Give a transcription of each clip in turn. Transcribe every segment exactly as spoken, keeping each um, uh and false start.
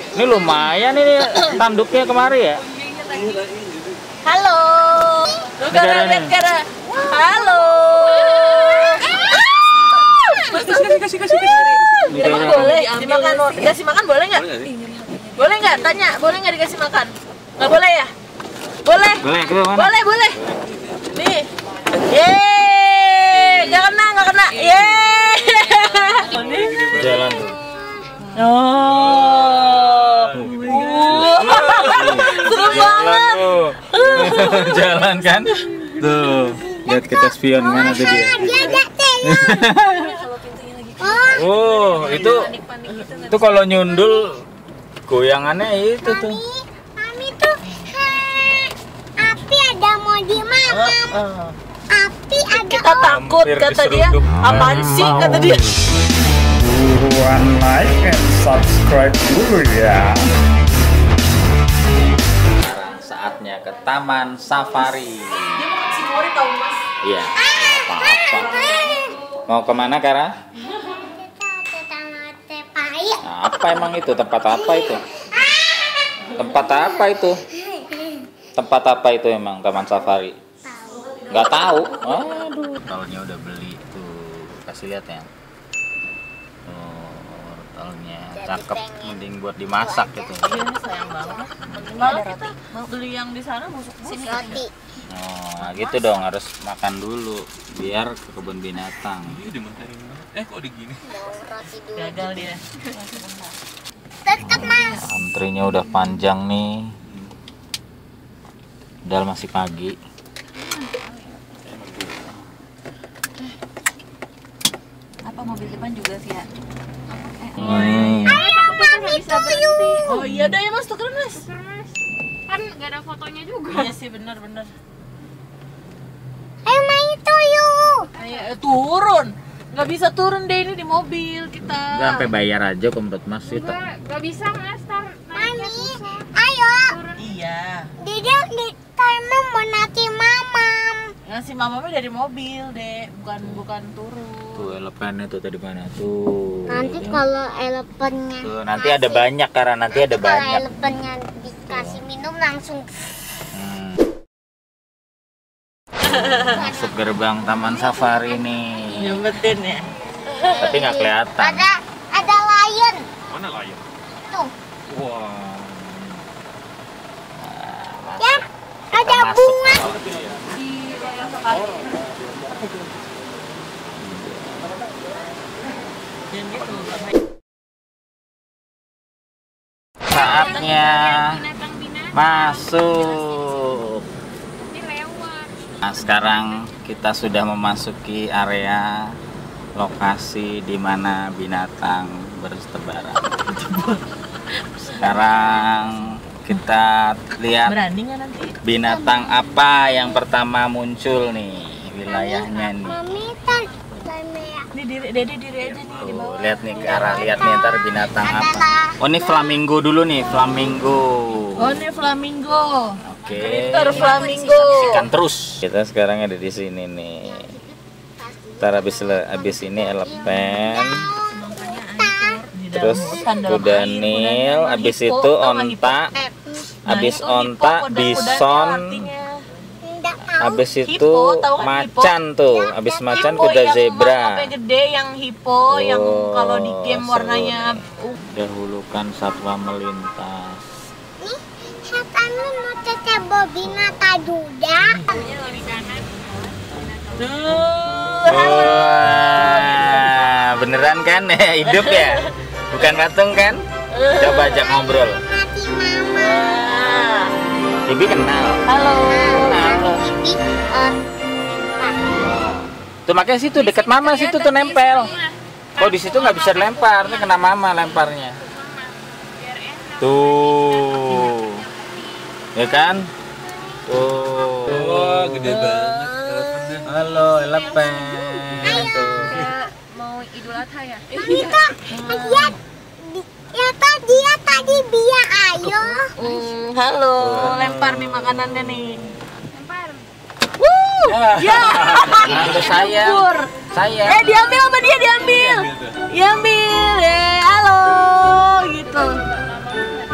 Ini lumayan ini tanduknya kemari ya. Halo. Gara lihat gara. Halo. Kasih kasih kasih kasih. Emang boleh dimakan? Dikasih makan boleh nggak? Boleh nggak? Tanya, boleh nggak dikasih makan? Nggak boleh ya? Boleh. Boleh, boleh, boleh. Nih. Yeay, nggak kena, nggak kena. Yeay. Jalan tuh. Oh. Seru banget. Jalan kan? Tuh, lihat kita spion mana tuh dia. Oh, itu itu kalau nyundul goyangannya itu tuh. Mami tuh api ada mau dimakan. Api ada. Kita takut kata dia. Apaan sih kata dia? Buruan like and subscribe dulu ya. Saatnya ke Taman Safari. Dia mau kasih murid tau mas. Iya, apa-apa. Mau kemana Kara? Nah, apa emang itu? Tempat apa itu? Tempat apa itu? Tempat apa itu emang Taman Safari? Nggak tahu. Aduh. Tolnya udah beli tuh. Kasih lihat ya. Oh, tolnya cakep. Mending buat dimasak gitu. Iya sayang banget. Malah kita beli yang di sana busuk-busuk. Roti. Oh, nah gitu dong, harus makan dulu biar ke kebun binatang. Eh kok digini? Roti dulu. Gagal dia. Tetap mas. Antrinya udah panjang nih. Padahal masih pagi. Apa mobil depan juga sih ya? Hmm. Ayo mami tuyul. Oh iya dah ya mas, tukeran mas. Kan nggak ada fotonya juga. Iya sih benar-benar. Ayo main tuyul. Ayo eh, turun. Nggak bisa turun deh ini di mobil kita. Nggak sampai bayar aja kok menurut Mas itu. Nggak, nggak bisa mas, tar naiknya Mami, susah. ayo. Iya. Dede di karena mau nanti mamam. Ngasih mamanya dari mobil deh, bukan bukan turun. Tuh elepannya tuh tadi mana tuh. Nanti Ya. kalau elepennya. Tuh nanti ada banyak karena nanti ada Kalau banyak. elepennya dikasih minum langsung. Hmm. Masuk gerbang Taman Safari nih. Nyumbetin ya. Tapi nggak kelihatan. Ada ada lion. Mana lion? Tuh. Wah. Ya, ada Masuk. bunga. Saatnya Binatang-binatang masuk. ini lewat. Nah, sekarang kita sudah memasuki area lokasi di mana binatang bertebaran. Sekarang kita lihat Berani nggak nanti? binatang apa yang pertama muncul nih wilayahnya nih. Mami kan merah. Ini diri, Dede diri aja nih di Tuh, bawah. lihat nih ke arah lihat nih ntar binatang apa. Adalah Oh, ini flamingo dulu nih, flamingo. Oh ini flamingo. Oke. Ntar flamingo. Ikan terus. Kita sekarang ada di sini nih. Ntar habis habis ini elephant. Di dalam Terus hutan, dalam kuda air, nil, kuda habis hippo, itu tau nggak hippo? onta, eh, Nah, habis itu onta, hippo, kuda-kudanya bison, artinya. enggak tahu. habis itu Hippo, tahu kan hippo? macan tuh, habis macan Hippo kuda yang zebra. mangkoknya gede, yang hippo, yang Oh, kalau di game seru warnanya nih. uh, Dahulukan satwa melintas. Nih, setannya mau tetap binatang duda. tuh. Wah, beneran kan? Hidup ya? Bukan patung kan? Coba ajak ngobrol. Mati mama. Wah. Bibi kenal. Halo. Halo. Bibi on. Tuh makanya situ dekat mama situ tuh nempel. Oh di situ nggak bisa dilempar, ini kena mama lemparnya. Tuh, ya kan? Tuh. Wah, gede banget elephantnya. Halo elephant. Tuh. Mau Idul Adha ya? Mami kok lihat ya toh dia tadi biar ayo. Hmm, halo, lempar nih makanannya nih. Lempar. Ya. Itu saya. Kabur. Saya. Eh diambil sama dia diambil. Diambil. Eh halo gitu.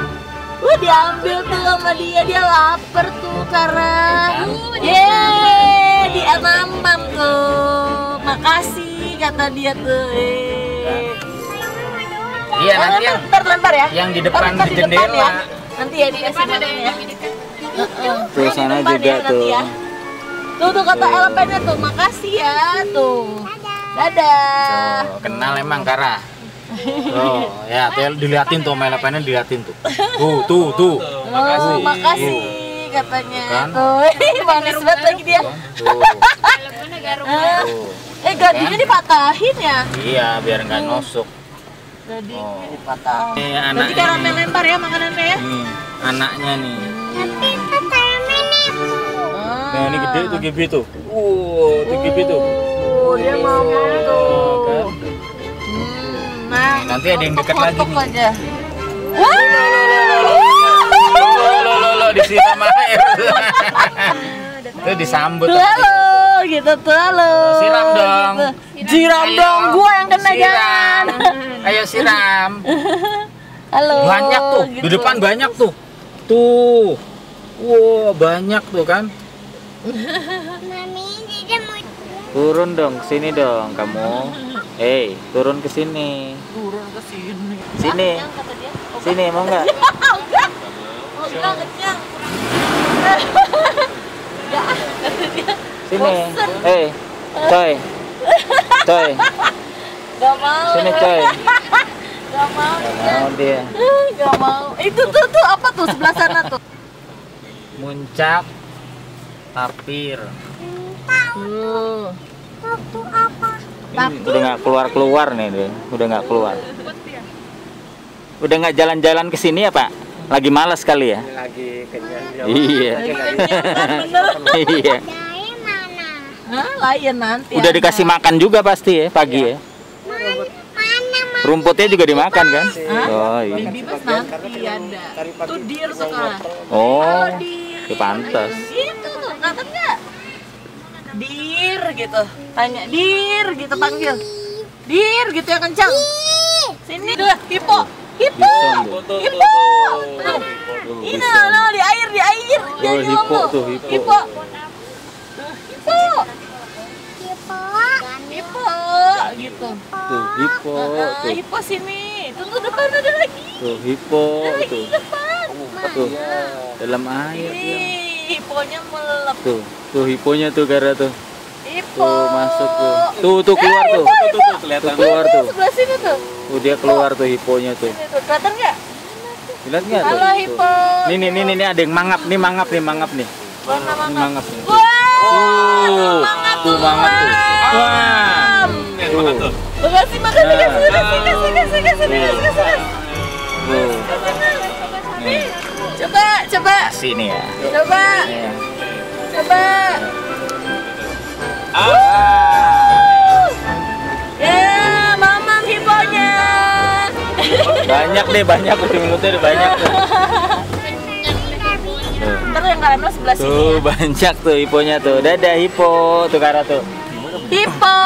diambil tuh sama dia, dia lapar tuh karena yeay dia mamam tuh, makasih kata dia tuh. Eh. Iya nanti yang ntar lempar ya. yang di depan Ntar di depan jendela. ya. Nanti ya dikasih makan ya. Tuh sana Depan juga ya, nanti tuh. ya. Tuh tuh kata elemennya tuh, makasih ya tuh. Dadah. Tuh, kenal emang Kara. Tuh, ya tuh diliatin tuh sama elemennya, diliatin tuh. Tuh, tuh, tuh. Oh, makasih katanya. Kan? Tuh, manis banget lagi dia. Tuh. Teleponnya garuk. Ah. Eh, gadunya dipatahin ya? Iya, biar nggak nusuk. Gadunya dipatahin. Ini Nanti anaknya. karamel lempar ya makanannya ya? Nih, anaknya nih. Tapi itu karamelnya Bu. Nah, ini gede tuh Gibi tuh. Wow, tuh Gibi tuh. Oh, dia mau tuh. Kan? Hmm, nah, Nih, nanti ada yang dekat lagi foto-foto nih. aja. Wah, Lo lo lo lo disiram air. Tuh disambut. tuh halo, gitu tuh halo. Siram dong. Gitu. Siram Ayo, dong, gua yang kena siram. jangan. Ayo siram. Halo. Banyak tuh, di gitu. depan banyak tuh. Tuh. Wow, banyak tuh kan. Mami, dia mau Turun dong, sini dong kamu. Hei, turun ke sini. Turun ke sini. Sini. Yang kata dia. Oh, Sini mau nggak? enggak. Oh, enggak kenyang. Enggak, kata dia. Sini. Bosen. Hei, coy. Coy, Gak mau. sini coy. Gak mau. Nggak mau dia. Gak mau. Itu tuh tuh apa tuh sebelah sana tuh? Muncak tapir. Tuh. waktu apa? Ini udah nggak keluar keluar nih dia. Udah nggak keluar. Udah nggak jalan-jalan ke sini ya Pak? Lagi malas kali ya? Lagi kenyang. Iya. Lagi kenyang kan bener. Iya. Dari mana? Hah, layan nanti. Udah ada. dikasih makan juga pasti ya pagi ya. Mana? Mana? Rumputnya juga dimakan kan? Hah? Oh iya. Baby bus nanti ada. Tuh dir sekarang. Oh, Halo dir. ya pantas. Gitu tuh, kata enggak? Dir gitu. Tanya dir gitu panggil. Dir gitu yang kencang. Sini tuh, hipo. Hipo. Bisa, Hipo. Tuh, Ini bisa. no, di air, di air. Oh, Jangan hipo ngomong. tuh, hipo. Hipo. Hipo. Hipo. Hipo gitu. Tuh, hipo, Ah, tuh. hipo sini. Tunggu depan ada lagi. Tuh, hipo Ada lagi tuh. di depan. Tuh. Dalam air dia. Ih, hiponya melep. Tuh, tuh hiponya tuh Gara tuh. Hipo. Tuh masuk tuh. Tuh, tuh keluar Eh, tuh. hipo, hipo. Tuh kelihatan keluar tuh. Sebelah sini tuh. Tuh dia keluar tuh hiponya tuh. Sini tuh. Kelihatan nggak? Lihat nggak tuh? Halo Tuh. hipo. Nih nih nih nih nih, ada yang mangap nih, mangap nih, mangap nih. Warna Ini mangap. mangap nih. Wah. Tuh, mangap tuh mangap tuh. Wah. Tuh. Makasih, makasih, Nah. kasih, kasih, kasih, kasih, kasih, kasih, kasih, kasih. Tuh. Nih, Coba, coba, sini ya. coba, Nih. coba. Ah. Ya, mamam hiponya. Banyak deh, banyak udah mulutnya udah banyak tuh. Tuh. Ntar yang karamel sebelah sini Tuh ya. banyak tuh hiponya tuh. Dadah hipo tuh Kara tuh. Hipo.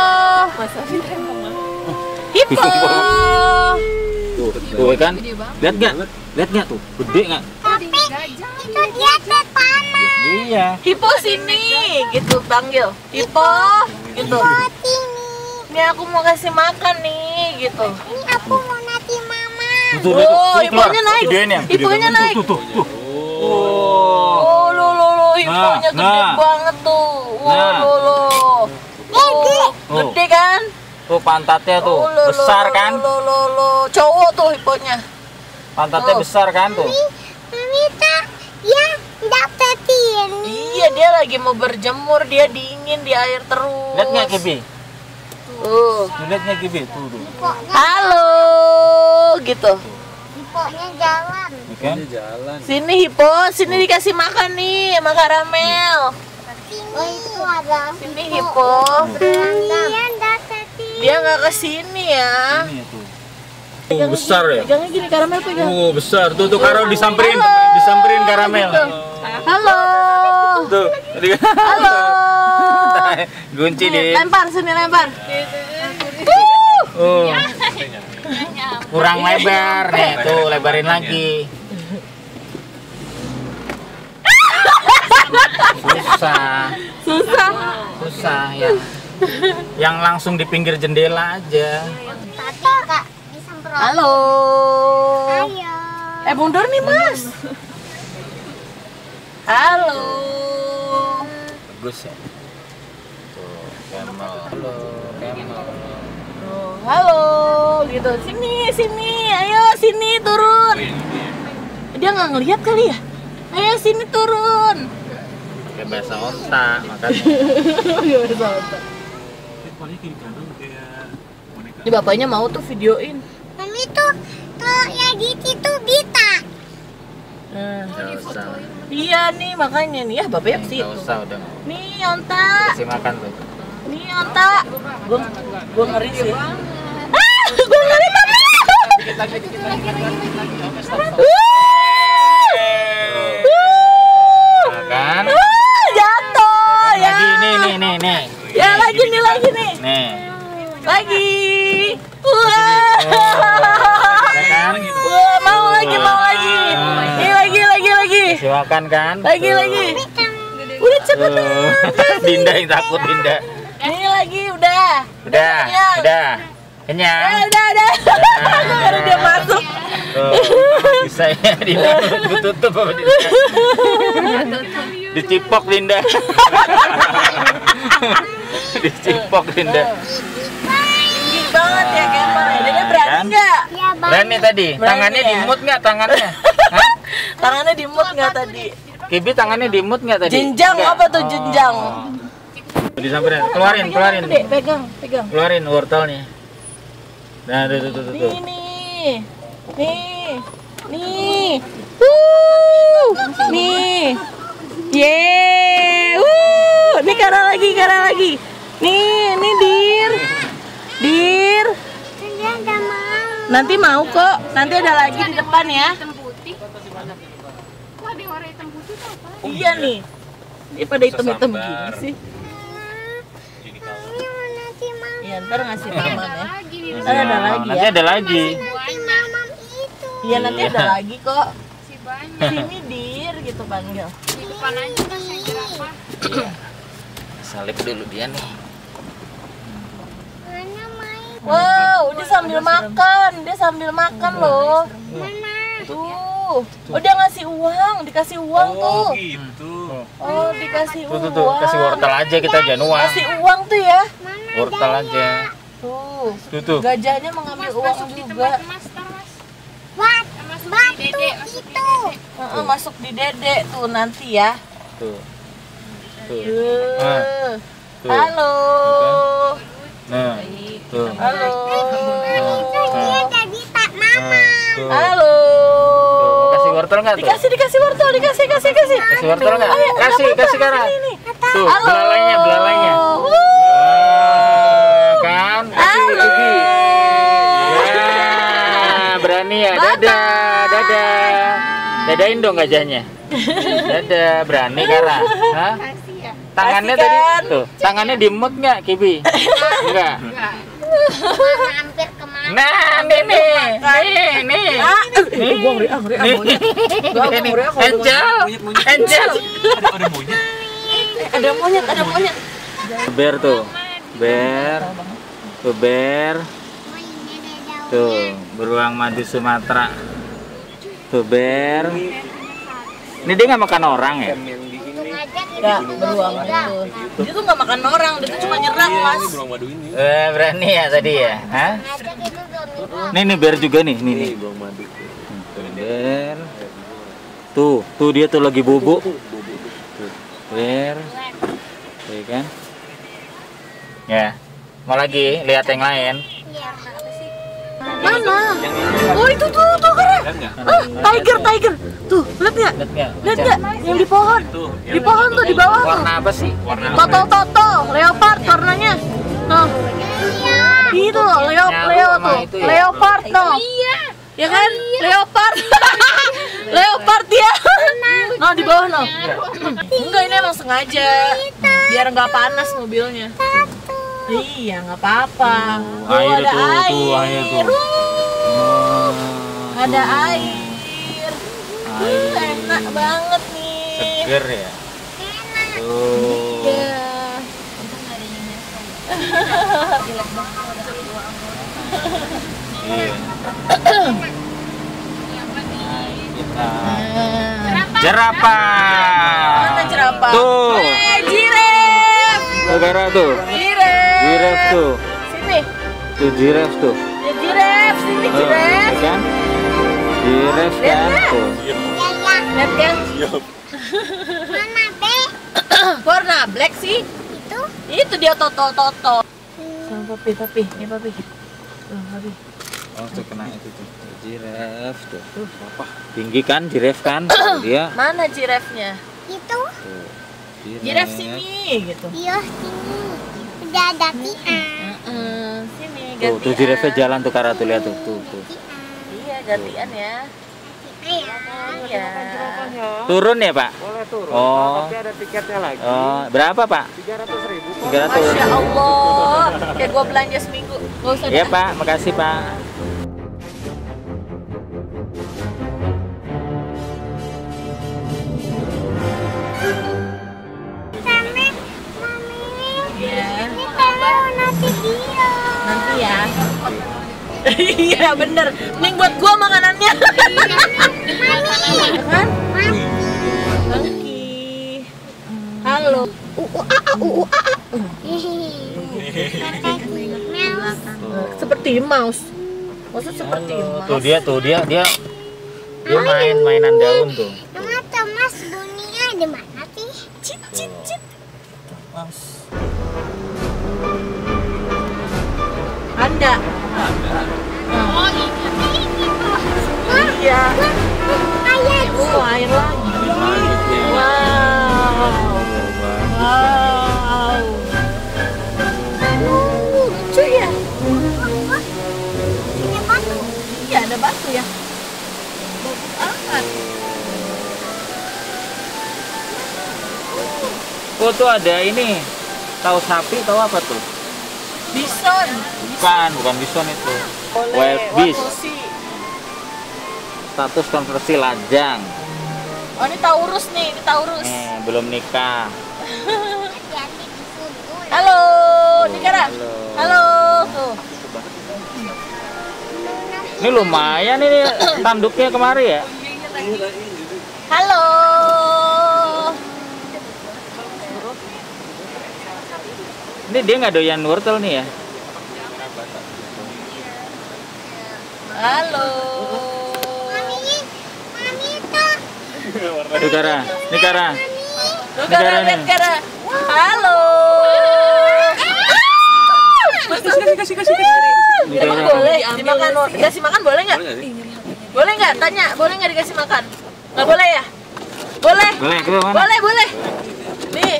Hipo. Tuh, tuh kan. Lihat nggak? Lihat nggak tuh? Gede nggak? Tapi itu dia tertanam. Iya. Hipo sini, gitu panggil. Hipo, gitu. Sini. Ini aku mau kasih makan nih, gitu. Ini aku mau nanti mama. Tuh, lihat tuh. Oh, Tuh, keluar. hiponya naik. Gedean ya? Hiponya Gedean. naik. Tuh, tuh, tuh. Oh. Oh, lo lo lo, hiponya Nah, gede nah. banget tuh. Oh, Nah. lo lo. Oh, gede kan? Tuh pantatnya tuh Oh, lo, lo, besar lo, kan? Lo lo lo, cowok tuh hiponya. Pantatnya Tuh. besar kan tuh? Mami tak ya dapetin. Iya, dia lagi mau berjemur, dia dingin di air terus. Lihat nggak Gibi? Tuh. Tuh, lihat nggak Gibi? Tuh, tuh. Hipoknya, Halo, gitu. hipoknya jalan. Ini kan? Sini hipo, sini dikasih makan nih sama karamel. Oh itu ada. Sini hipo. Iya dapetin. Dia nggak kesini ya. Ini tuh. Tuh besar ya? Pegangnya gini, karamel pegang. Oh besar. Tuh tuh Karo disamperin, Halo. disamperin karamel. Gitu. Halo. Tuh. Tadi kan? Halo. Gunci Nih, deh. lempar sini lempar. Oh. Kurang lebar nih. Tuh lebarin lagi. Susah. Susah. Susah yang yang langsung di pinggir jendela aja. Tadi Kak disemprot. Halo. Ayo. Eh mundur nih Mas. Halo. Bagus ya. Tuh, camel. Halo, camel. Oh, halo, gitu. Sini, sini, ayo sini turun. Dia nggak ngelihat kali ya? Ayo sini turun. Pakai bahasa onta, makanya. Paling kiri kanan kayak boneka. Ini bapaknya mau tuh videoin. Mami tuh tuh yang di situ Bita. Nah, Nggak usah. iya nih makanya nih ya bapaknya ke Nggak situ. usah udah. Nih onta, Kasih makan tuh. nih onta. Gua gua ngeri sih. Ah, gua ngeri banget. Nah, kan? Ah, jatuh ya. Lagi nih nih nih nih. Ya lagi nih lagi nih. Nih. Lagi. Wah. Ya kan? Wah, mau lagi, mau lagi. Ini lagi, lagi, lagi. Kasih makan kan? Lagi, Tuh. lagi. Udah cepetan. Tuh. Dinda yang takut Dinda. Ini lagi, udah. Udah, kenyang. udah. Eh, Kenyang. udah, udah. Aku baru dia masuk. Tuh. Bisa ya Dinda. Gue tutup apa Dinda? Dicipok Dinda. Dicipok Dinda. Tinggi banget ya Kemper. Dia berani Kan? nggak? Ya Bang. Berani tadi. Berani Tangannya ya? dimut nggak tangannya? Hah? Tangannya di mood nggak tadi? Kibi tangannya dimut nggak tadi? Jenjang Nggak. apa tuh jenjang? Oh. Disamperin. Keluarin, keluarin. Dek, pegang, pegang. Keluarin wortelnya. Nah, tuh tuh tuh tuh. Nih, nih, nih, nih, wuh, nih, yeay, wuh, nih kara lagi, kara lagi, nih, nih dir, dir, Dia udah mau. nanti mau kok, nanti ada lagi di depan ya. Hitam putih. Kok ada warna hitam putih tuh apa? Iya nih, dia pada hitam-hitam gini sih. Ini mau nanti mau. Iya ntar ngasih paman ya. Lagi nih. Ntar ada lagi Nanti ya. ada lagi. Nanti mamam itu. Iya nanti ada lagi kok. Si banyak. Sini dir gitu panggil. Di depan aja kan saya jerapah. Salip dulu dia nih. Mana main? Wow, dia sambil makan, dia sambil makan loh. Mana? Tuh, oh dia ngasih uang, dikasih uang tuh. Oh gitu. Oh dikasih Tuh uang. tuh tuh, kasih wortel aja kita jangan uang. Kasih uang tuh ya. Wortel aja. Tuh, Tuh tuh. gajahnya mengambil uang Masuk di juga. tempat mas, tar mas. Wat. Masuk Batu di dede, masuk di itu. Heeh, masuk di dede tuh nanti ya. Tuh. Tuh. Tuh. Ah, tuh. Halo. Nah. Tuh. Halo. Itu dia jadi tak mama. Tuh. Halo. Tuh. Mau kasih wortel nggak tuh? Dikasih dikasih wortel, dikasih kasih kasih. Kasih wortel nggak? Ayo, Kasih, udah kasih potong. Kara. Ini, ini. Tuh, Halo. belalainya, belalainya. Wuh. Wah, kan? Kasih Halo. Bibi. Ya, berani ya. Dadah, dadah. Dadain dong gajahnya. Dadah, berani Kara. Hah? Tangannya Kasih tadi kan? tuh, tangannya dimut nggak Kibi? Enggak. Mama hampir kemana? Nah, nih nih, nih, nih. Ah, eh, gua ngeri ah, ngeri ah, Nih. monyet. Gua Ini, ngeri ah, kalau Angel, Monyet-monyet. Angel. Ada ada monyet. Eh, ada monyet, ada monyet. Bear tuh, bear, tuh bear, Oh ini ada daun. tuh beruang madu Sumatera, tuh bear. Ini dia nggak makan orang ya? Sengaja kita Ya, beruang itu. Dia tuh nggak makan orang, dia tuh cuma nyerang, Mas. Ini beruang madu ini. Eh, berani ya tadi ya? Hah? sengaja kita belum Nih nih bear juga nih, nih nih. beruang madu. Tuh, bear. Tuh, tuh dia tuh lagi bobo. Tuh, bear. Tuh kan? Ya. Mau lagi lihat yang lain? Mana? Oh itu tuh, tuh keren. Lihat nggak? Ah, tiger, tiger. Tuh, lihat nggak? Lihat nggak? Lihat nggak? Yang di pohon. Tuh, Di pohon tuh di bawah tuh. Warna apa sih? warna Toto toto, leopard warnanya. Tuh. Itu loh, leo Nyamuk leo sama tuh. itu ya? Leopard tuh. Iya. Ya kan? Leopard. Leopard ya. No di bawah no. Enggak ini emang sengaja. Biar nggak panas mobilnya. Iya, nggak apa-apa. Oh, air ada tuh, air. tuh, air tuh. Uh, Oh, ada air. Uh, Air. enak banget nih. seger ya. Tuh. Iya. Iya. Kita jerapah. Mana jerapah? Tuh. Eh, jiref. Negara tuh. Jiref. Jiref tuh. Sini. Tuh jiref tuh. Ya, jiref, sini Tuh, jiref. ya kan? Jiref kan tuh. Lihat kan? Mana be? Warna black sih. Itu? Itu dia toto-toto. Sama papi, papi. Ini papi. Tuh, papi. Oh, tuh kena itu tuh. Jiref tuh. Tuh, apa? Tinggi kan jiref kan? Dia. Mana jirefnya? Itu? Tuh. Jiref sini gitu. Iya sini. Udah ada tiang. Heeh, sini Tuh, gantian. tuh jirefnya jalan tuh Kara tuh lihat tuh. Tuh, tuh. Iya, gantian ya. Ayah. Iya. Turun ya, Pak? Boleh turun. Oh. Tapi ada tiketnya lagi. Oh, berapa, Pak? tiga ratus ribu. tiga ratus. Masya Allah. Kayak gua belanja seminggu. Gak usah Iya, dah. Pak. Makasih, Pak. Sama mami. Iya. Ini kalau nanti dia. Nanti ya. Iya bener. Mending buat gua makanannya. Kan? Oke. Halo. Seperti mouse. Maksud seperti mouse. Tuh dia tuh dia dia dia main mainan daun tuh. Mama Thomas dunia di mana sih? Cip cip cip. Ada. Oh ini. Iya. Ayah. Oh air lagi. Wow. Wow. Uh, lucu ya. Ini batu. Iya ada batu ya. Bagus amat. Oh tuh ada ini. Tahu sapi tahu apa tuh? Bison. Bukan, bukan bison itu. Boleh. Wild beast. Watusi. Status konversi lajang. Oh ini Taurus nih, ini Taurus. Eh, belum nikah. Hati-hati di sudut. Halo, Dikara. Halo. Halo. Tuh. Ini lumayan ini tanduknya kemari ya. Halo. Ini dia nggak doyan wortel nih ya. Halo. Mami, mami itu. Tuh Kara, ini Kara. Tuh Ini Kara, Kara lihat nih. Kara. Halo. Kasih, kasih, kasih, kasih. Ini Emang Kara. boleh dimakan? Dikasih makan boleh nggak? Boleh nggak? Tanya, boleh nggak dikasih makan? Nggak boleh ya? Boleh. Boleh, ke mana? Boleh, boleh. Nih.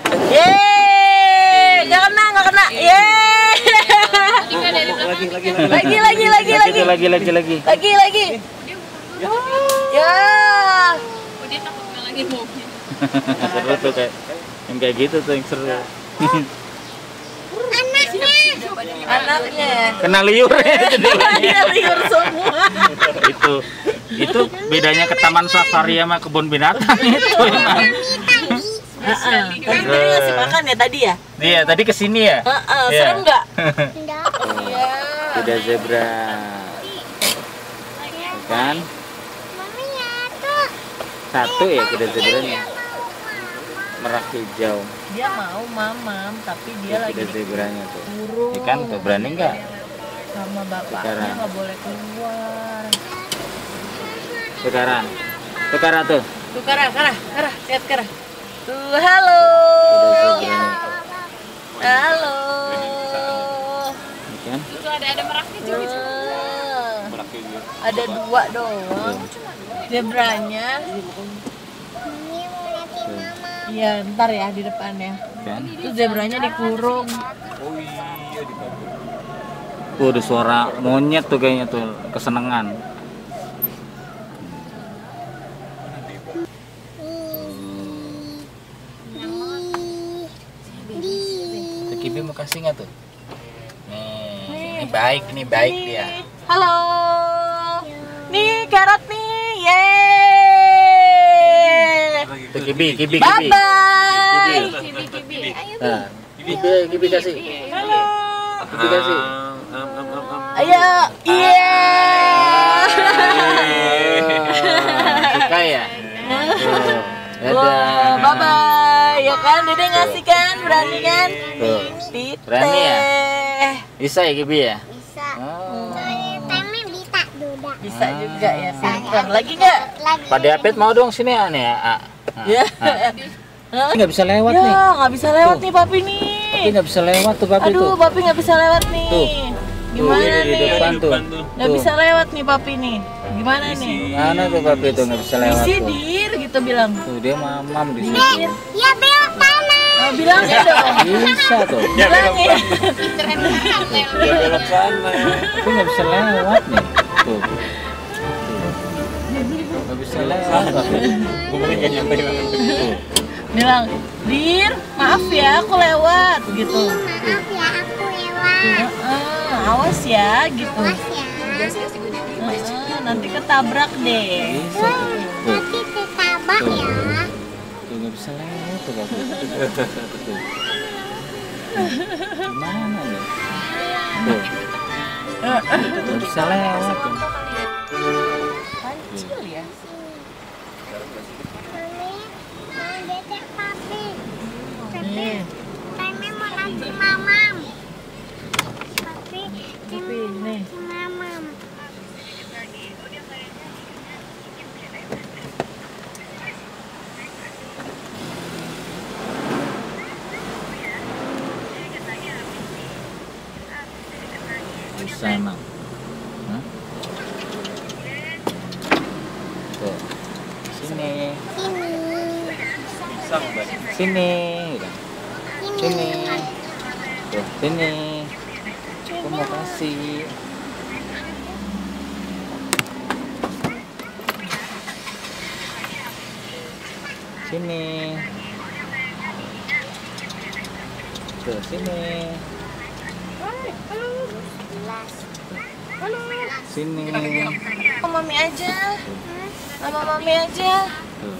Yeay, nggak kena, nggak kena. Yeay. Lagi, lagi, lagi. Lagi, lagi, lagi, Lagi lagi. tuh, lagi lagi lagi. Lagi, lagi. Ya. Oh, dia takut ngalangin mobil. Seru tuh kayak yang kayak gitu tuh yang seru. Anaknya. Anaknya. Kena liur ya jendelanya. Dia liur semua. Itu itu bedanya ke taman safari sama kebun binatang itu emang. Heeh. Tadi dia ngasih makan ya tadi ya? Iya, tadi kesini ya. Heeh, Iya. serem nggak? Enggak. Iya. Kuda zebra. Kan? Mami ya tuh. Satu ya kuda zebranya. Merah hijau. Dia mau mamam, tapi dia lagi Kuda zebranya tuh. dikurung. Ya kan, tuh berani nggak? Sama bapaknya Sekarang. nggak boleh keluar. Sekarang. Sekarang tuh. Tuh Kara, Kara, Kara, lihat Kara. Tuh, halo. Kuda zebranya. Halo. Ya kan? Itu ada ada meraknya juga. Ah, ada dua doang. Zebranya. Mami mau liatin mama. Iya, ntar ya di depan ya. Kan? Itu zebranya dikurung. Tuh ada suara monyet tuh kayaknya tuh kesenengan. Tuh Kibi mau kasih nggak tuh? Nih, ini baik, ini baik dia. Halo. Nih carrot nih. Yeay. Tuh Kibi, Kibi, Bye Kibi. bye. Hai. Kibi, kibi. Ayo, Nah, Gibi, Gibi kasih. Halo. Gibi kasih. Ayo. Iya. Suka ya? Tuh. Wah, Dadah. bye bye. Ya kan, Dede ngasih kan, berani kan? Tuh. Tite. Berani ya? Bisa ya Gibi ya? Bisa. Oh. Soalnya Teme bisa duda. Bisa juga ya, pintar. Lagi nggak? Lagi. Pak David mau dong sini ya nih ya. Ah. Ah. Ya. Ah. Nggak bisa lewat nih. Ya, nggak bisa lewat Tuh. nih papi nih. Tapi nggak bisa lewat tuh papi tuh. Aduh, papi nggak bisa lewat nih. Tuh. Gimana Tuh, di nih? depan tuh. Nggak Tuh. bisa lewat nih papi nih. Gimana nih? Mana tuh papi tuh nggak bisa lewat Isi tuh. dir gitu bilang. Tuh dia mamam di situ. Dir. Ya belok kanan. Oh, bilangnya dong. Bisa tuh. Bilangin. Dia belok sana. Tapi nggak bisa lewat nih. Tuh. Tuh. Nggak bisa lewat papi. Ngomongnya nggak nyampe banget. Tuh. Bilang, Dir, maaf ya aku lewat gitu. Maaf ya aku lewat. Heeh, awas ya gitu. Awas ya. Heeh, nanti ketabrak deh. Bisa tuh. Tuh. Nanti ditabak Tuh. ya. Tuh nggak bisa lewat tuh papi. Tuh. Gimana nih? Tuh. Nggak bisa lewat tuh. Kecil ya. Mami, mau dedek papi. Tapi Nih, Teme mau nasi mamam. Papi, tapi Teme nih. nasi mamam. Bisa emang. Hah? Tuh. Sini. Sini. Sini. Udah. Sini. Tuh, sini. Aku mau kasih. Sini. Tuh, sini. Sini. Sama mami aja. Sama mami aja. Tuh.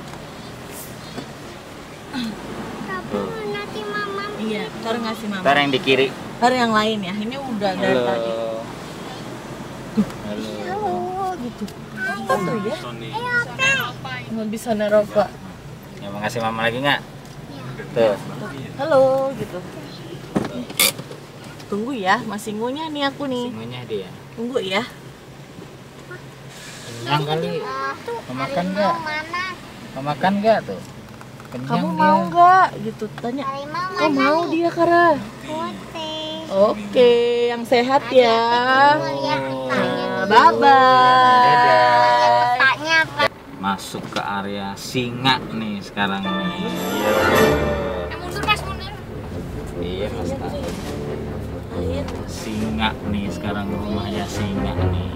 Papi mau nasi mamam. Iya, ntar ngasih mama. Ntar yang di kiri. Ntar yang lain ya. Ini udah dari Halo. tadi. Halo. Halo, gitu. Apa tuh ya? Ayo, Opa. Nggak bisa neropa. Ya mau ngasih mama lagi nggak? Tuh. Halo, gitu. Tunggu ya, masih ngunyah nih aku nih. Singonya dia. Tunggu ya. Kenyang kali. Mau makan nggak? Mana? Mau makan nggak tuh? Kenyang Kamu dia. mau nggak? Gitu tanya. Harimau Kok mana mau nih? dia, Kara? Putih. Oke, yang sehat ya. Mau lihat petanya dulu. Bye bye. Petanya apa? Masuk ke area singa nih sekarang nih. Iya. Eh, mundur mas, mundur. Iya mas. Singa nih sekarang rumahnya singa nih.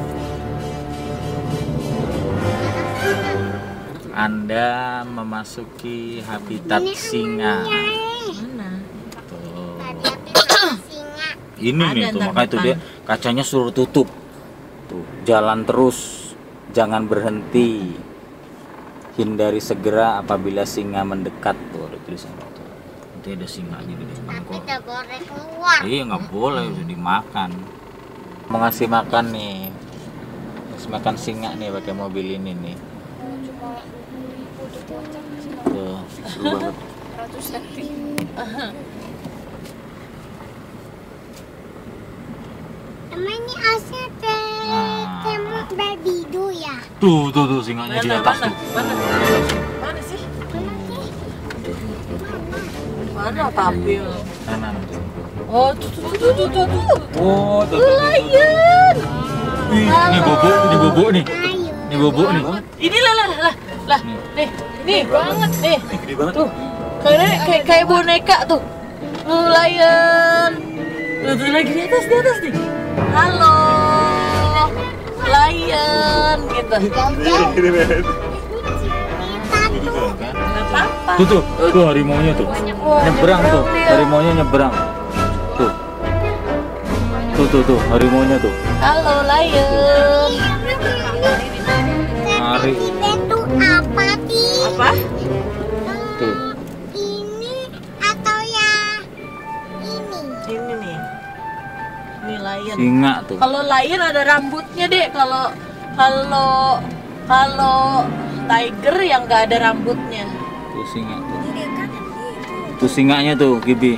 Anda memasuki habitat singa. Mana? Tuh. Tadi aku singa. Ini Ada nih tuh ntar makanya tuh depan. dia kacanya suruh tutup. Tuh, jalan terus, jangan berhenti. Hindari segera apabila singa mendekat. Tuh ada tulisan tuh. Nanti ada singa di depan Tapi kok. tidak boleh keluar. Iya nggak boleh udah dimakan. Mau ngasih makan nih. Ngasih makan singa nih pakai mobil ini nih. Tuh, seru banget. Emang ini asnya teh Nah. tembok berbidu ya? Tuh, tuh, tuh singanya di Mana, atas mana, tuh. mana? Mana sih? Mana tapi? Kanan tuh. Oh, tuh, tuh, tuh, tuh, tuh, tuh. Oh, tuh, tuh, tuh, tuh, tuh. Lion. Ih, ini bobo, ini bobo nih. Ayo. Ini bobo nih. Ini lah, lah, lah, lah. Nih, nih banget nih. Gede banget Tuh, kayak kayak kayak boneka tuh. Tuh, lion. Tuh, tuh lagi di atas, di atas nih. Halo, lion, gitu. Gede banget. Nggak apa-apa. Tuh, tuh, tuh harimaunya tuh. Wah, Nyebrang tuh, dia. harimaunya nyebrang. Tuh. Tuh, tuh, tuh, harimaunya tuh. Halo, lion. Hari. Ini tuh apa sih? Apa? Tuh. I lion. Singa tuh. Kalau lion ada rambutnya deh. Kalau kalau kalau tiger yang nggak ada rambutnya. Tuh singa tuh. Tuh singanya tuh, Gibi.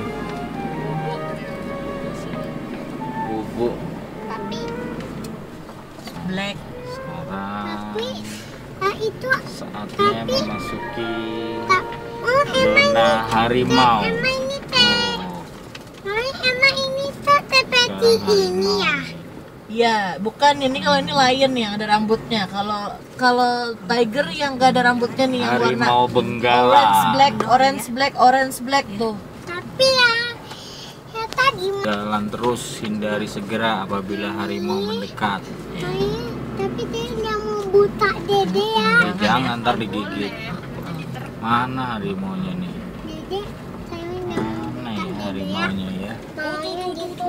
Bubuk. Tapi, Black. Sekarang nah itu, saatnya memasuki tak, oh emang zona harimau. emang ini teh, Oh, oh, emang ini tuh seperti ini ya. Iya, bukan ini kalau ini lion yang ada rambutnya. Kalau kalau tiger yang nggak ada rambutnya nih yang warna harimau benggala. orange black, orange black, orange black tuh. Tapi ya, ya tadi, Jalan terus, hindari segera apabila harimau mendekat. Ayah, tapi dia nggak mau buta dede ya. Ya, jangan ntar digigit. Mana harimaunya nih? Dede, saya nggak mau Mana buta ya dede ya. harimaunya ya? Maunya gitu.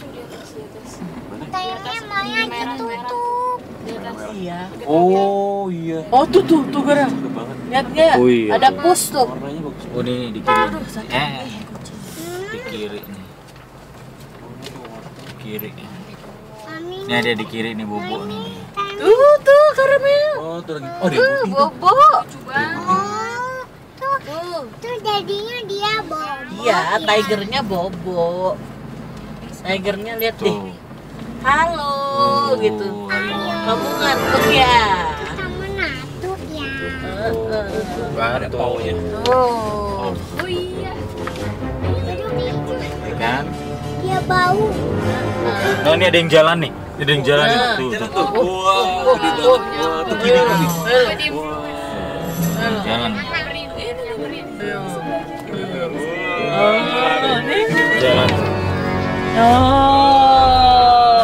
Kayaknya maunya ditutup. Iya. Oh iya. Oh tuh tuh tuh Gara. Lihat nggak? Oh, iya, Ada tuh. pus tuh. Oh ini di kiri. Aduh, sakit. Eh, di kiri nih. Kiri. Mami, Ini ada di kiri nih bubuk nih. Tuh tuh karamel. Oh, tuh lagi. Oh, dia Tuh bobo. oh, tuh, Tuh. tuh jadinya dia bobo. Iya, tigernya bobo. Tigernya lihat deh. Tuh. Halo gitu. harimau. Kamu ngantuk ya? Kamu natuk ya. Ada paunya. Oh. Oh iya. Ya kan? Dia bau. Oh ini ada yang jalan nih. Ada yang jalan nih. Nah. Tuh, Jalan tuh. tuh. Wah, gede banget. Wah, tuh gini gini. Yang jalan. Oh, ini. Jalan. Oh.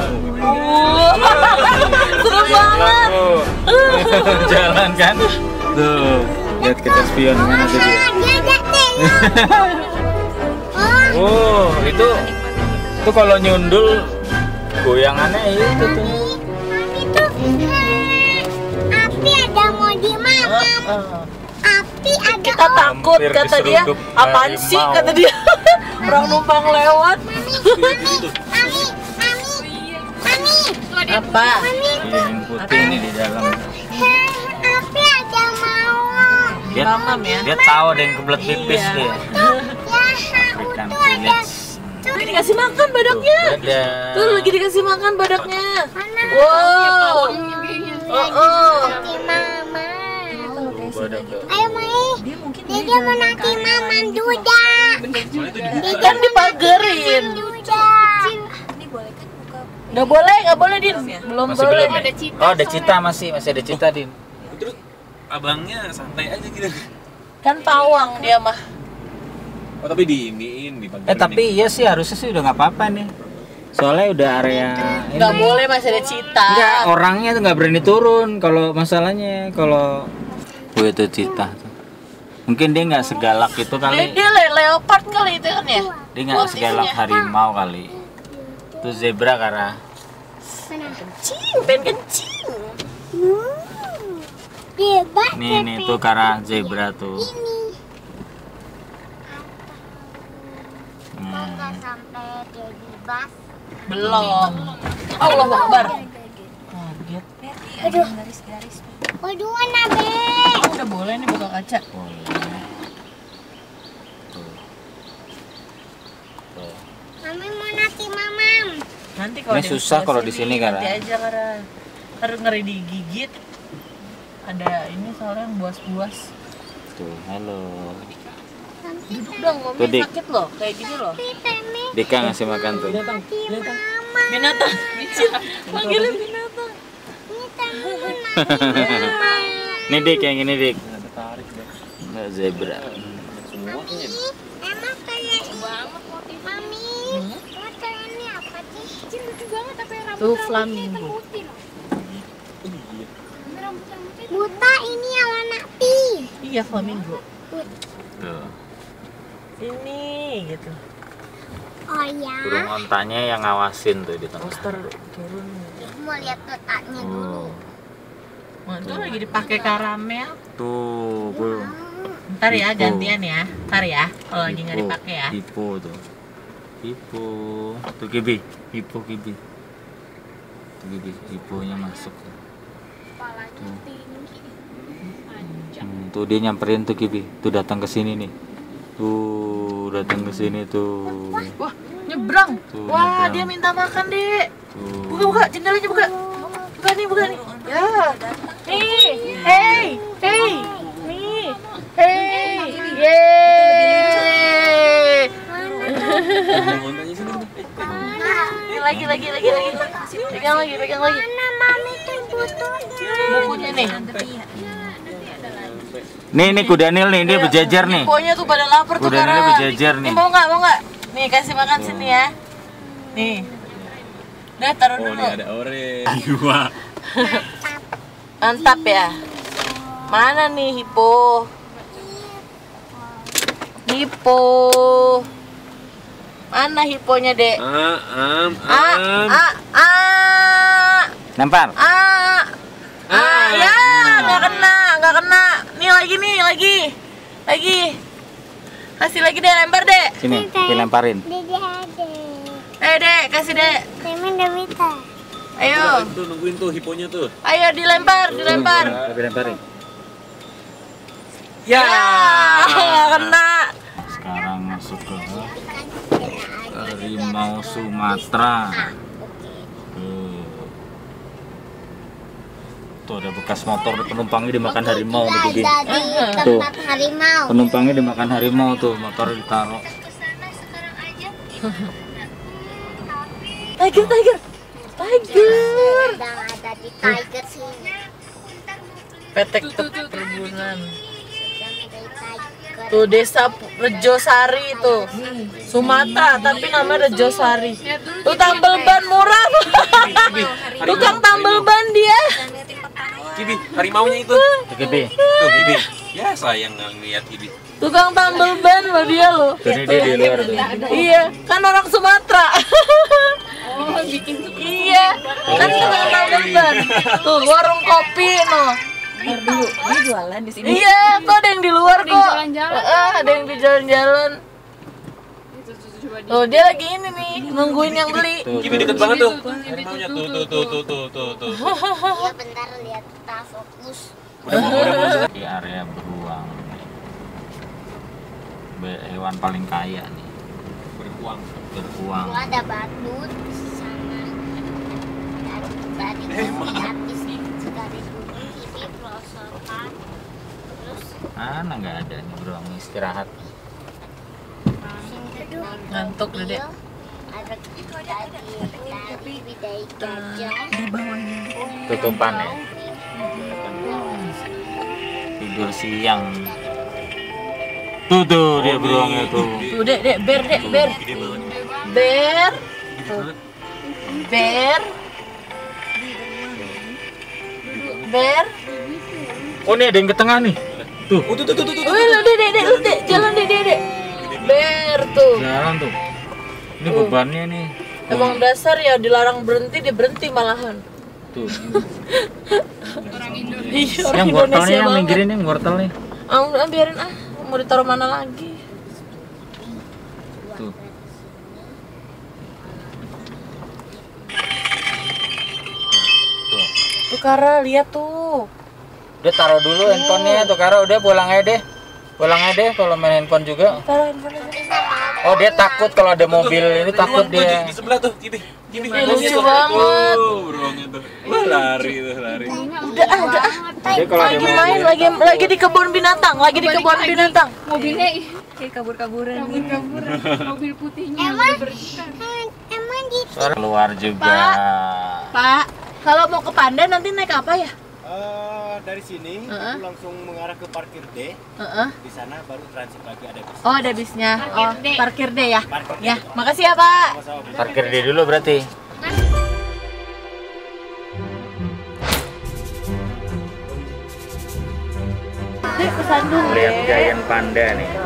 Seru banget. Tuh. Jalan kan? Tuh. Lihat kita spion mana tuh dia. Ah, dia ada tengok. Oh, Oh, itu itu kalau nyundul goyangannya itu tuh. mami tuh. eh, Api ada mau di mama. Api ada. Kita takut Hampir kata dia. diseruduk Apaan sih harimau. kata dia? Orang numpang lewat. Mami, mami, mami, mami. Apa? Mami tuh. Yang putih ini di dalam. eh, Api ada mau. Dia, Mamam ya. dia tahu ada yang kebelet pipis Iya. dia. Ya, Ikan itu ada. village. Lagi dikasih makan badaknya. Ada. Tuh lagi dikasih makan badaknya. Mana? Wow. Oh, oh. Nanti mama. Badak tuh. Ayo Mai. Dia mungkin Dia mau nanti mama duda. kan dipagerin. Duda. Nggak boleh, nggak boleh Din. Belum Masih boleh. belum ya? Oh ada cita masih, masih ada cita Din. Terus abangnya santai aja gitu. Kan pawang dia mah. Oh, tapi di iniin, di Eh tapi iya sih harusnya sih udah nggak apa-apa nih. Soalnya udah area ini. Nggak boleh masih ada cita. Enggak, orangnya tuh nggak berani turun kalau masalahnya kalau oh itu cita tuh. Mungkin dia nggak segalak itu Dia, kali. dia le- leopard kali itu kan ya. Dia nggak segalak harimau kali. Itu zebra karena Kencing, pengen kencing. Hmm. Bebas nih nih tuh karena zebra tuh. ini. Hmm. Nggak sampai jadi bas. Belum. Allah Akbar. Kaget. Aduh. Waduh, nabe. Oh, udah boleh nih buka kaca. Mami mau nanti mamam. Nanti kalau Ini dia susah sebelah kalau di sini, Kara. Nanti aja Kara. Karena ngeri digigit. Ada ini soalnya yang buas-buas. Tuh, halo. Duduk dong, Tuh, mami Dik. sakit loh, kayak gini loh. Pemi Dika ngasih makan tuh. mama. Binatang, panggilnya binatang. Ini kamu mama. Nih Dik, yang ini Dik. Nggak zebra. Mami, emang kayak banget motif mami. Emang kayak ini apa sih? Cin lucu banget tapi rambut Tuh flamingo. putih loh. Rambut-rambutnya Buta ini yang warna pink. Iya flamingo. Tuh. Ini gitu. Oh ya. Burung ontanya yang ngawasin tuh di tengah. Poster turun. Mau lihat letaknya dulu. Oh. Nah, itu lagi dipakai karamel. Tuh, bu. Ntar ya Hipo. gantian ya. Ntar ya kalau lagi nggak Hipo. dipakai ya. Hipo tuh. Hipo. Tuh Kibi. Hipo Kibi. Tuh Gibi, hiponya masuk. Kepalanya tinggi. Panjang. Hmm, tuh dia nyamperin tuh Gibi. Tuh datang ke sini nih. Tuh datang ke sini tuh. Wah, nyebrang. Tuh, Wah, nyebrang. dia minta makan, Dek. Tuh. Buka, buka, jendelanya buka. Buka nih, buka nih. Ya. Nih. Hey, hey. Nih. Hey. Yeay. Montanya sini. Ini lagi, lagi, lagi, lagi. Pegang lagi, pegang lagi. Mana mami tuh butuhnya? Bukunya nih. Nih nih kudanil nih, dia berjajar nih. Pokoknya tuh pada lapar tuh Kudanilnya Kara. berjajar nih. Nih mau nggak, mau nggak? Nih kasih makan sini ya. Nih. Udah taruh Oh, dulu. ini ada ore. Dua. Mantap ya. Mana nih hipo? Hipo. Mana hiponya, Dek? Ah, am, Ah, am. ah, ah, Lempar. ah. Ah, ya, nggak kena, nggak kena. Nih lagi nih, lagi. Lagi. Kasih lagi deh, lempar, Dek. Sini, dilemparin. Dede ade. Eh, Dek, kasih, Dek. Temen udah minta. Ayo. Tuh nungguin tuh hiponya tuh. Ayo dilempar, dilempar. Tapi lemparin. Ya, nggak kena. Sekarang masuk ke harimau Sumatera. Tuh. Tuh ada bekas motor penumpangnya dimakan harimau tuh Gibi. Ada di Tuh. tempat harimau. Penumpangnya dimakan harimau tuh, motor ditaruh. Tiger, tiger. Tiger. Sedang ada di tiger sini. Petek perkebunan. Sedang ada di tiger. Tuh desa Rejosari itu. Sumatera tapi namanya Rejosari. Tuh tambal ban murah. Tukang tambal ban dia. Gibi, harimaunya itu. Tuh Gibi. Tuh Gibi. Ya sayang ngeliat Gibi. Tukang tambal ban loh dia loh. Tuh ini dia di luar tuh. Iya, kan orang Sumatera. Oh, bikin tuh. Iya, kan tukang tambal ban. Tuh warung kopi no. Dulu, dia jualan di sini. Iya, kok ada yang di luar Ada yang kok. jalan-jalan. Heeh, ada yang di jalan-jalan. Itu tuh coba di. Tuh dia lagi ini nih, nungguin yang beli. Tuh, Gibi tuh. deket banget tuh. Tuh, Gibi Harimaunya tuh, tuh tuh tuh tuh tuh tuh tuh. Iya bentar lihat tak fokus. Udah mau udah mau. Di area beruang. Be- Hewan paling kaya nih, Beruang. beruang. Gua ada batu di sana. Dari tadi kan habis dari dulu ini pelosokan. Terus Mana nggak ada nih beruang istirahat. sini Ngantuk udah, Dek. ada dari bidai gajah. Di bawahnya. Tutupan ya. Tidur siang. Tuh tuh dia beruangnya tuh. Tuh dek, dek, ber, dek, ber. Gede banget. Ber. Gede banget. Ber. Ber. Oh nih ada yang ke tengah nih. Tuh. Oh, tuh tuh tuh tuh. tuh. Wih, lu dek, dek, dek, lu dek, jalan dek, dek, dek. Ber tuh. Jalan tuh. Ini bebannya nih. Emang dasar ya dilarang berhenti, dia berhenti malahan. Tuh. Orang Indonesia. Iya, orang Yang Indonesia wortelnya yang banget. minggirin yang wortelnya. Ah, udah, biarin ah. Mau ditaruh mana lagi? Tuh. Tuh. Tuh Kara, lihat tuh. Udah taruh dulu handphonenya tuh Kara, udah pulang aja deh. Pulang aja deh kalau main handphone juga. Kara, handphone aja. Oh dia takut kalau ada mobil ini takut Beruang tuh, dia. di, di sebelah tuh, Gibi. Gibi. Ih, beruangnya lucu tuh. banget. Tuh, beruangnya tuh. Wah, lari tuh, lari. Udah ah, udah ah. Dia kalau ada Lagi mobil main, lagi lagi di kebun binatang, lagi di kebun binatang. Mobilnya ih, kayak kabur-kaburan. Kabur-kaburan. Mobil putihnya Emang udah berjuta. emang di suara keluar juga. Pak, kalau mau ke Pandan nanti naik apa ya? Eh, dari sini Heeh. aku langsung mengarah ke parkir D. Heeh. Di sana baru transit lagi ada bis. Oh, ada bisnya. Oh, Parkir D. parkir D ya. Parkir D. Ya, makasih ya, Pak. Sama-sama, Bu. Parkir dia dulu berarti. Dek, pesan dulu. Lihat giant panda nih.